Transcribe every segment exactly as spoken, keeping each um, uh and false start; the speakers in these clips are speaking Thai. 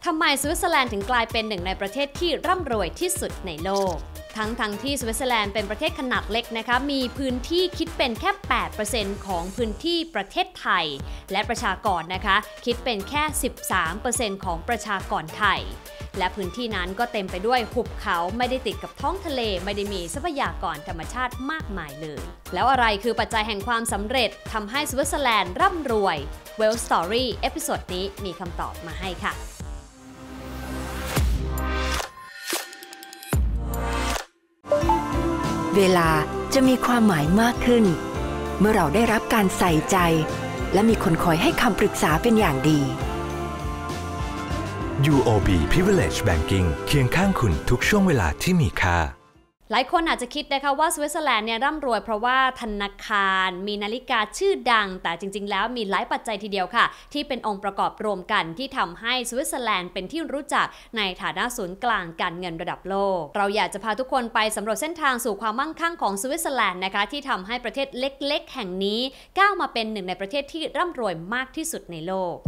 ทำไมสวิตเซอร์แลนด์ถึงกลายเป็นหนึ่งในประเทศที่ร่ำรวยที่สุดในโลกทั้งทั้งที่สวิตเซอร์แลนด์เป็นประเทศขนาดเล็กนะคะมีพื้นที่คิดเป็นแค่ แปดเปอร์เซ็นต์ ของพื้นที่ประเทศไทยและประชากรนะคะคิดเป็นแค่ สิบสามเปอร์เซ็นต์ ของประชากรไทยและพื้นที่นั้นก็เต็มไปด้วยหุบเขาไม่ได้ติดกับท้องทะเลไม่ได้มีทรัพยากรธรรมชาติมากมายเลยแล้วอะไรคือปัจจัยแห่งความสำเร็จทำให้สวิตเซอร์แลนด์ร่ำรวย Well Story เอพิโซดนี้มีคำตอบมาให้ค่ะเวลาจะมีความหมายมากขึ้นเมื่อเราได้รับการใส่ใจและมีคนคอยให้คำปรึกษาเป็นอย่างดียู โอ บี Privilege Banking เคียงข้างคุณทุกช่วงเวลาที่มีค่าหลายคนอาจจะคิดนะคะว่าสวิตเซอร์แลนด์เนี่ยร่ำรวยเพราะว่าธนาคารมีนาฬิกาชื่อดังแต่จริงๆแล้วมีหลายปัจจัยทีเดียวค่ะที่เป็นองค์ประกอบรวมกันที่ทำให้สวิตเซอร์แลนด์เป็นที่รู้จักในฐานะศูนย์กลางการเงินระดับโลกเราอยากจะพาทุกคนไปสำรวจเส้นทางสู่ความมั่งคั่งของสวิตเซอร์แลนด์นะคะที่ทำให้ประเทศเล็กๆแห่งนี้ก้าวมาเป็นหนึ่งในประเทศที่ร่ำรวยมากที่สุดในโลก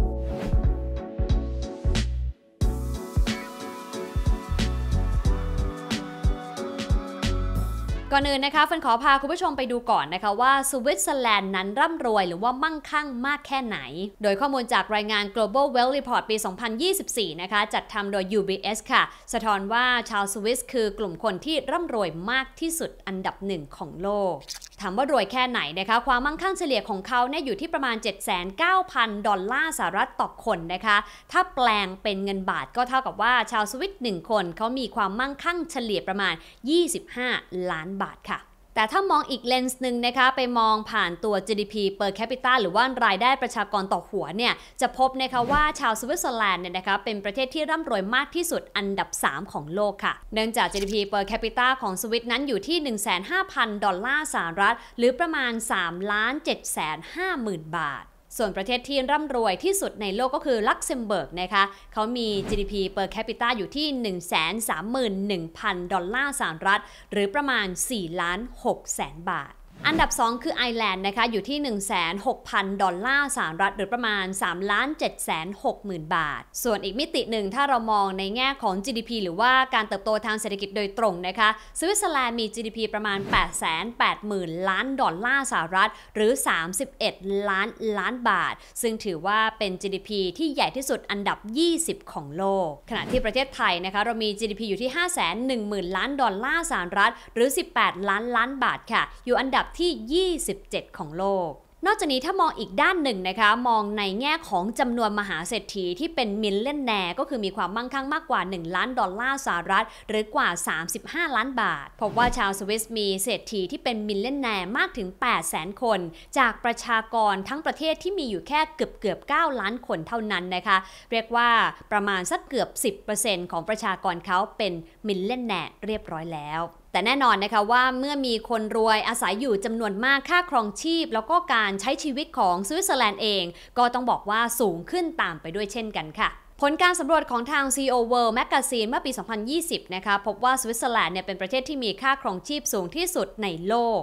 ก่อนอื่นนะคะฟันขอพาคุณผู้ชมไปดูก่อนนะคะว่าสวิตเซอร์แลนด์นั้นร่ำรวยหรือว่ามั่งคั่งมากแค่ไหนโดยข้อมูลจากรายงาน Global Wealth Report ปี สองพันยี่สิบสี่ นะคะจัดทำโดย ยู บี เอส ค่ะสะท้อนว่าชาวสวิสคือกลุ่มคนที่ร่ำรวยมากที่สุดอันดับหนึ่งของโลกถามว่ารวยแค่ไหนนะคะความมั่งคั่งเฉลี่ยของเขาเนี่ยอยู่ที่ประมาณ เจ็ดแสนเก้าพัน ดอลลาร์สหรัฐต่อคนนะคะถ้าแปลงเป็นเงินบาทก็เท่ากับว่าชาวสวิสหนึ่งคนเขามีความมั่งคั่งเฉลี่ยประมาณยี่สิบห้าล้านบาทค่ะแต่ถ้ามองอีกเลนส์หนึ่งนะคะไปมองผ่านตัว จี ดี พี per capita หรือว่ารายได้ประชากรต่อหัวเนี่ยจะพบนะคะว่าชาวสวิตเซอร์แลนด์เนี่ยนะคะเป็นประเทศที่ร่ำรวยมากที่สุดอันดับสามของโลกค่ะเนื่องจาก จี ดี พี per capita ของสวิตนั้นอยู่ที่ หนึ่งแสนห้าพัน ดอลลาร์สหรัฐหรือประมาณ สามล้านเจ็ดแสนห้าหมื่น บาทส่วนประเทศที่ร่ำรวยที่สุดในโลกก็คือลักเซมเบิร์กนะคะเขามี จี ดี พี per capita อยู่ที่ หนึ่งแสนสามหมื่นหนึ่งพัน ดอลลาร์สหรัฐหรือประมาณ สี่ล้านหกแสน บาทอันดับสองคือไอร์แลนด์นะคะอยู่ที่ หนึ่งแสนหกพัน ดอลลาร์สหรัฐหรือประมาณ สามล้านเจ็ดแสนหกหมื่น บาทส่วนอีกมิติหนึ่งถ้าเรามองในแง่ของ จี ดี พี หรือว่าการเติบโตทางเศรษฐกิจโดยตรงนะคะสวิตเซอร์แลนด์มี จี ดี พี ประมาณ แปดแสนแปดหมื่น ล้านดอลลาร์สหรัฐหรือสามสิบเอ็ดล้านล้านบาทซึ่งถือว่าเป็น จี ดี พี ที่ใหญ่ที่สุดอันดับยี่สิบของโลกขณะที่ประเทศไทยนะคะเรามี จี ดี พี อยู่ที่ ห้าแสนหนึ่งหมื่น ล้านดอลลาร์สหรัฐหรือสิบแปดล้านล้านบาทค่ะอยู่อันดับที่ยี่สิบเจ็ดของโลกนอกจากนี้ถ้ามองอีกด้านหนึ่งนะคะมองในแง่ของจำนวนมหาเศรษฐีที่เป็นมิลเลนแนร์ก็คือมีความมั่งคั่งมากกว่าหนึ่งล้านดอลลาร์สหรัฐหรือกว่าสามสิบห้าล้านบาทพบว่าชาวสวิสมีเศรษฐีที่เป็นมิลเลนแนร์มากถึงแปดแสนคนจากประชากรทั้งประเทศที่มีอยู่แค่เกือบเกือบเก้าล้านคนเท่านั้นนะคะเรียกว่าประมาณสักเกือบ สิบเปอร์เซ็นต์ ของประชากรเขาเป็นมิลเลนแนร์เรียบร้อยแล้วแต่แน่นอนนะคะว่าเมื่อมีคนรวยอาศัยอยู่จำนวนมากค่าครองชีพแล้วก็การใช้ชีวิตของสวิตเซอร์แลนด์เองก็ต้องบอกว่าสูงขึ้นตามไปด้วยเช่นกันค่ะผลการสำรวจของทาง ซี อี โอ World Magazine เมื่อปี สองพันยี่สิบ นะคะพบว่าสวิตเซอร์แลนด์เนี่ยเป็นประเทศที่มีค่าครองชีพสูงที่สุดในโลก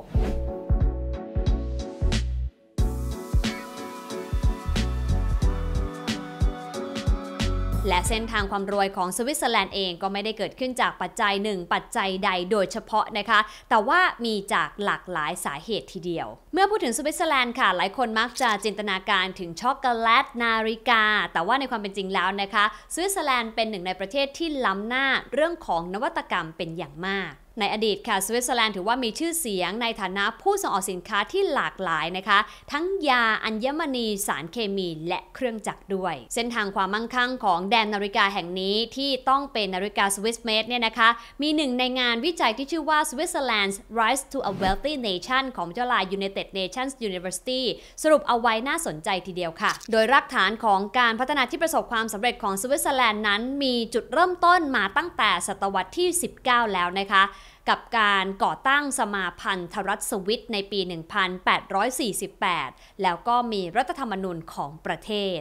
และเส้นทางความรวยของสวิตเซอร์แลนด์เองก็ไม่ได้เกิดขึ้นจากปัจจัยหนึ่งปัจจัยใดโดยเฉพาะนะคะแต่ว่ามีจากหลากหลายสาเหตุทีเดียวเมื่อพูดถึงสวิตเซอร์แลนด์ค่ะหลายคนมักจะจินตนาการถึงช็อกโกแลตนาฬิกาแต่ว่าในความเป็นจริงแล้วนะคะสวิตเซอร์แลนด์เป็นหนึ่งในประเทศที่ล้ำหน้าเรื่องของนวัตกรรมเป็นอย่างมากในอดีตค่ะสวิตเซอร์แลนด์ถือว่ามีชื่อเสียงในฐานะผู้ส่งออกสินค้าที่หลากหลายนะคะทั้งยาอัญมณีสารเคมีและเครื่องจักรด้วยเส้นทางความมั่งคั่งของแดนนาฬิกาแห่งนี้ที่ต้องเป็นนาฬิกาสวิสเมดเนี่ยนะคะมีหนึ่งในงานวิจัยที่ชื่อว่า Switzerland's Rise to a Wealthy Nation ของวิทยาลัย United Nations University สรุปเอาไว้น่าสนใจทีเดียวค่ะโดยรากฐานของการพัฒนาที่ประสบความสำเร็จของสวิตเซอร์แลนด์นั้นมีจุดเริ่มต้นมาตั้งแต่ศตวรรษที่สิบเก้าแล้วนะคะกับการก่อตั้งสมาพันธรัฐสวิสในปี หนึ่งพันแปดร้อยสี่สิบแปด แล้วก็มีรัฐธรรมนูญของประเทศ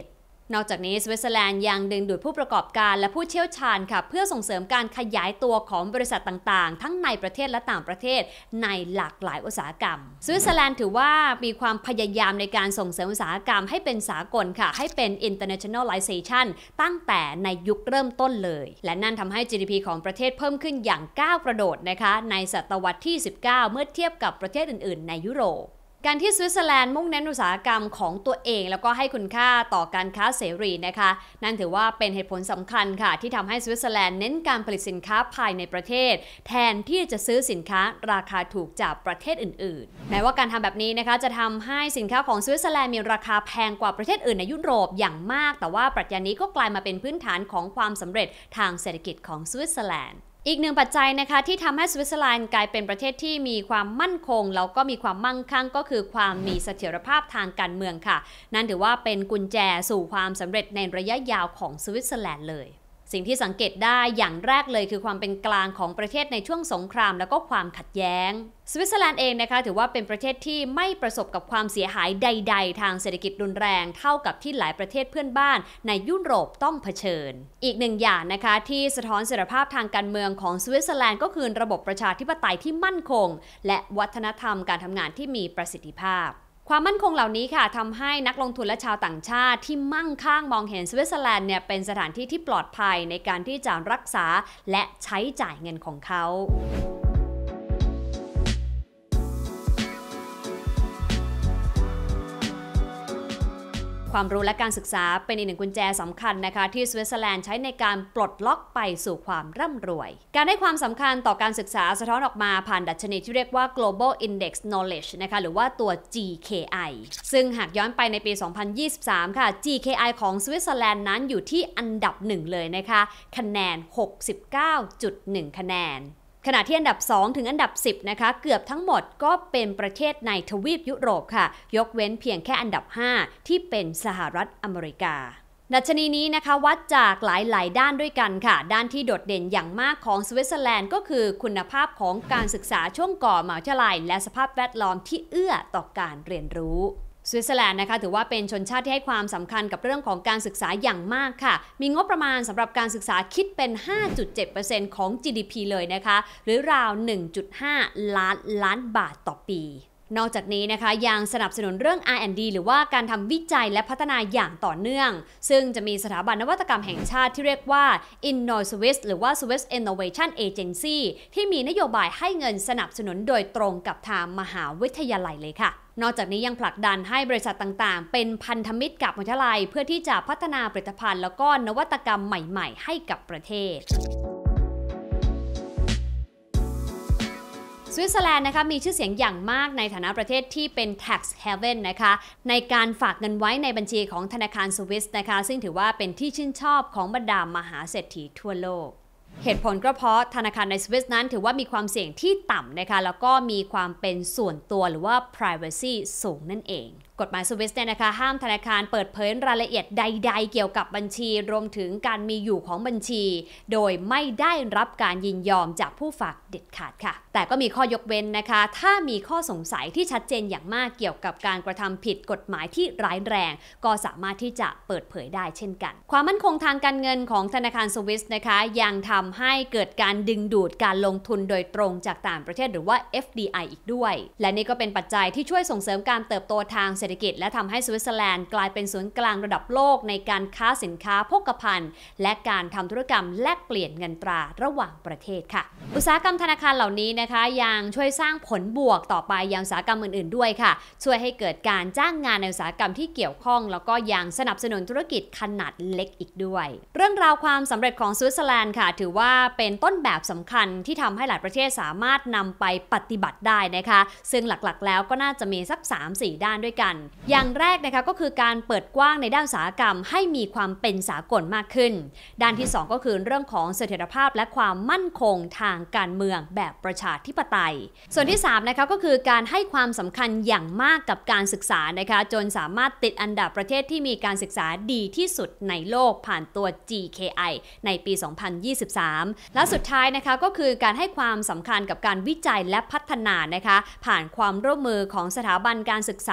นอกจากนี้สวิตเซอร์แลนด์ยังดึงดูดผู้ประกอบการและผู้เชี่ยวชาญค่ะเพื่อส่งเสริมการขยายตัวของบริษัทต่างๆทั้งในประเทศและต่างประเทศในหลากหลายอุตสาหกรรมสวิตเซอร์แลนด์ถือว่ามีความพยายามในการส่งเสริมอุตสาหกรรมให้เป็นสากลค่ะให้เป็น internationalization ตั้งแต่ในยุคเริ่มต้นเลยและนั่นทำให้ จี ดี พี ของประเทศเพิ่มขึ้นอย่างก้าวกระโดดนะคะในศตวรรษที่สิบเก้าเมื่อเทียบกับประเทศอื่นๆในยุโรปการที่สวิตเซอร์แลนด์มุ่งเน้นอุตสาหกรรมของตัวเองแล้วก็ให้คุณค่าต่อการค้าเสรีนะคะนั่นถือว่าเป็นเหตุผลสำคัญค่ะที่ทำให้สวิตเซอร์แลนด์เน้นการผลิตสินค้าภายในประเทศแทนที่จะซื้อสินค้าราคาถูกจากประเทศอื่นๆแม้ว่าการทำแบบนี้นะคะจะทำให้สินค้าของสวิตเซอร์แลนด์มีราคาแพงกว่าประเทศอื่นในยุโรปอย่างมากแต่ว่าปรัชญานี้ก็กลายมาเป็นพื้นฐานของความสำเร็จทางเศรษฐกิจของสวิตเซอร์แลนด์อีกหนึ่งปัจจัยนะคะที่ทำให้สวิตเซอร์แลนด์กลายเป็นประเทศที่มีความมั่นคงแล้วก็มีความมั่งคั่งก็คือความมีเสถียรภาพทางการเมืองค่ะนั่นถือว่าเป็นกุญแจสู่ความสำเร็จในระยะยาวของสวิตเซอร์แลนด์เลยสิ่งที่สังเกตได้อย่างแรกเลยคือความเป็นกลางของประเทศในช่วงสงครามแล้วก็ความขัดแย้งสวิตเซอร์แลนด์เองนะคะถือว่าเป็นประเทศที่ไม่ประสบกับความเสียหายใดๆทางเศรษฐกิจรุนแรงเท่ากับที่หลายประเทศเพื่อนบ้านในยุโรปต้องเผชิญอีกหนึ่งอย่างนะคะที่สะท้อนเสถียรภาพทางการเมืองของสวิตเซอร์แลนด์ก็คือระบบประชาธิปไตยที่มั่นคงและวัฒนธรรมการทำงานที่มีประสิทธิภาพความมั่นคงเหล่านี้ค่ะทำให้นักลงทุนและชาวต่างชาติที่มั่งคั่งมองเห็นสวิตเซอร์แลนด์เนี่ยเป็นสถานที่ที่ปลอดภัยในการที่จะรักษาและใช้จ่ายเงินของเขาความรู้และการศึกษาเป็นอีกหนึ่งกุญแจสำคัญนะคะที่สวิตเซอร์แลนด์ใช้ในการปลดล็อกไปสู่ความร่ำรวยการให้ความสำคัญต่อการศึกษาสะท้อนออกมาผ่านดัชนีที่เรียกว่า global index knowledge นะคะหรือว่าตัว จี เค ไอ ซึ่งหากย้อนไปในปี สองพันยี่สิบสาม ค่ะ จี เค ไอ ของสวิตเซอร์แลนด์นั้นอยู่ที่อันดับหนึ่งเลยนะคะคะแนน หกสิบเก้าจุดหนึ่ง คะแนนขณะที่อันดับสองถึงอันดับสิบนะคะเกือบทั้งหมดก็เป็นประเทศในทวีปยุโรปค่ะยกเว้นเพียงแค่อันดับห้าที่เป็นสหรัฐอเมริกาดัชนีนี้นะคะวัดจากหลายๆด้านด้วยกันค่ะด้านที่โดดเด่นอย่างมากของสวิตเซอร์แลนด์ก็คือคุณภาพของการศึกษาช่วงก่อมหาวิทยาลัยและสภาพแวดล้อมที่เอื้อต่อการเรียนรู้สวิตเซอร์แลนด์นะคะถือว่าเป็นชนชาติที่ให้ความสำคัญกับเรื่องของการศึกษาอย่างมากค่ะมีงบประมาณสำหรับการศึกษาคิดเป็น ห้าจุดเจ็ดเปอร์เซ็นต์ ของ จี ดี พี เลยนะคะหรือราว หนึ่งจุดห้า ล้านล้านบาทต่อปีนอกจากนี้นะคะยังสนับสนุนเรื่อง อาร์ แอนด์ ดี หรือว่าการทำวิจัยและพัฒนาอย่างต่อเนื่องซึ่งจะมีสถาบันนวัตกรรมแห่งชาติที่เรียกว่า InnoSwiss หรือว่า Swiss Innovation Agency ที่มีนโยบายให้เงินสนับสนุนโดยตรงกับทางมหาวิทยาลัยเลยค่ะนอกจากนี้ยังผลักดันให้บริษัทต่างๆเป็นพันธมิตรกับมหาวิทยาลัยเพื่อที่จะพัฒนาผลิตภัณฑ์แล้วก็นวัตกรรมใหม่ๆให้กับประเทศสวิตเซอร์แลนด์นะคะมีชื่อเสียงอย่างมากในฐานะประเทศที่เป็น tax haven นะคะในการฝากเงินไว้ในบัญชีของธนาคารสวิสนะคะซึ่งถือว่าเป็นที่ชื่นชอบของบรรดามหาเศรษฐีทั่วโลกเหตุผลก็เพราะธนาคารในสวิสนั้นถือว่ามีความเสี่ยงที่ต่ำนะคะแล้วก็มีความเป็นส่วนตัวหรือว่า privacy สูงนั่นเองกฎหมายสวิสเนี่ยนะคะห้ามธนาคารเปิดเผยรายละเอียดใดๆเกี่ยวกับบัญชีรวมถึงการมีอยู่ของบัญชีโดยไม่ได้รับการยินยอมจากผู้ฝากเด็ดขาดค่ะแต่ก็มีข้อยกเว้นนะคะถ้ามีข้อสงสัยที่ชัดเจนอย่างมากเกี่ยวกับการกระทำผิดกฎหมายที่ร้ายแรงก็สามารถที่จะเปิดเผยได้เช่นกันความมั่นคงทางการเงินของธนาคารสวิสนะคะยังทำให้เกิดการดึงดูดการลงทุนโดยตรงจากต่างประเทศหรือว่า เอฟ ดี ไอ อีกด้วยและนี่ก็เป็นปัจจัยที่ช่วยส่งเสริมการเติบโตทางเศรษฐกิจและทำให้สวิตเซอร์แลนด์กลายเป็นศูนย์กลางระดับโลกในการค้าสินค้าโภคภัณฑ์และการทำธุรกรรมแลกเปลี่ยนเงินตราระหว่างประเทศค่ะอุตสาหกรรมธนาคารเหล่านี้นะคะยังช่วยสร้างผลบวกต่อไปยังอุตสาหกรรมอื่นๆด้วยค่ะช่วยให้เกิดการจ้างงานในอุตสาหกรรมที่เกี่ยวข้องแล้วก็ยังสนับสนุนธุรกิจขนาดเล็กอีกด้วยเรื่องราวความสำเร็จของสวิตเซอร์แลนด์ค่ะถือว่าเป็นต้นแบบสำคัญที่ทำให้หลายประเทศสามารถนำไปปฏิบัติได้นะคะซึ่งหลักๆแล้วก็น่าจะมีสัก สามถึงสี่ ด้านด้วยกันอย่างแรกนะคะก็คือการเปิดกว้างในด้านอุตสาหกรรมให้มีความเป็นสากลมากขึ้นด้านที่สองก็คือเรื่องของเสถียรภาพและความมั่นคงทางการเมืองแบบประชาธิปไตยส่วนที่สามนะคะก็คือการให้ความสำคัญอย่างมากกับการศึกษานะคะจนสามารถติดอันดับประเทศที่มีการศึกษาดีที่สุดในโลกผ่านตัว จี เค ไอ ในปี สองพันยี่สิบสาม และสุดท้ายนะคะก็คือการให้ความสำคัญกับการวิจัยและพัฒนานะคะผ่านความร่วมมือของสถาบันการศึกษา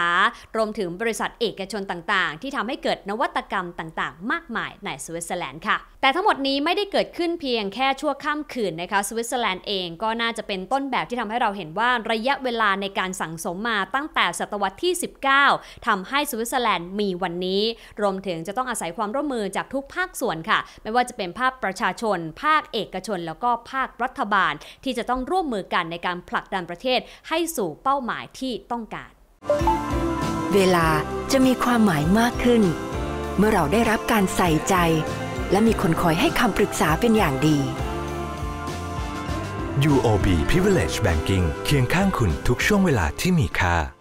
รวมถึงบริษัทเอกชนต่างๆที่ทำให้เกิดนวัตกรรมต่างๆมากมายในสวิตเซอร์แลนด์ค่ะแต่ทั้งหมดนี้ไม่ได้เกิดขึ้นเพียงแค่ชั่วข้ามคืนนะคะสวิตเซอร์แลนด์เองก็น่าจะเป็นต้นแบบที่ทำให้เราเห็นว่าระยะเวลาในการสั่งสมมาตั้งแต่ศตวรรษที่สิบเก้าทำให้สวิตเซอร์แลนด์มีวันนี้รวมถึงจะต้องอาศัยความร่วมมือจากทุกภาคส่วนค่ะไม่ว่าจะเป็นภาคประชาชนภาคเอกชนแล้วก็ภาครัฐบาลที่จะต้องร่วมมือกันในการผลักดันประเทศให้สู่เป้าหมายที่ต้องการเวลาจะมีความหมายมากขึ้นเมื่อเราได้รับการใส่ใจและมีคนคอยให้คำปรึกษาเป็นอย่างดียู โอ บี Privilege Banking เคียงข้างคุณทุกช่วงเวลาที่มีค่า